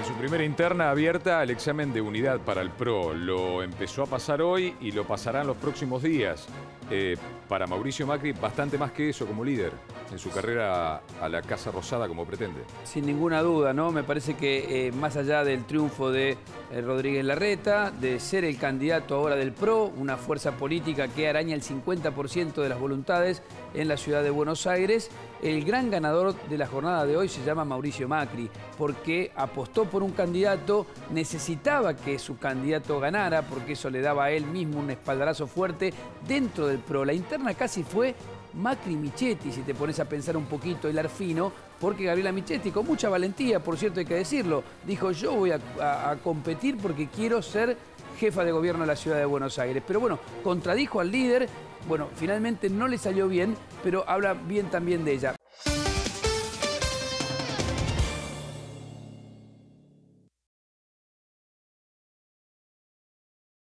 En su primera interna abierta al examen de unidad para el PRO. Lo empezó a pasar hoy y lo pasará en los próximos días. Para Mauricio Macri, bastante más que eso como líder en su carrera a la Casa Rosada como pretende. Sin ninguna duda, ¿no? Me parece que más allá del triunfo de Rodríguez Larreta, de ser el candidato ahora del PRO, una fuerza política que araña el 50% de las voluntades en la ciudad de Buenos Aires, el gran ganador de la jornada de hoy se llama Mauricio Macri, porque apostó por un candidato, necesitaba que su candidato ganara, porque eso le daba a él mismo un espaldarazo fuerte dentro del PRO. La interna casi fue Macri-Michetti, si te pones a pensar un poquito, hilar fino, porque Gabriela Michetti, con mucha valentía, por cierto hay que decirlo, dijo yo voy a competir porque quiero ser jefa de gobierno de la ciudad de Buenos Aires. Pero bueno, contradijo al líder, bueno, finalmente no le salió bien, pero habla bien también de ella.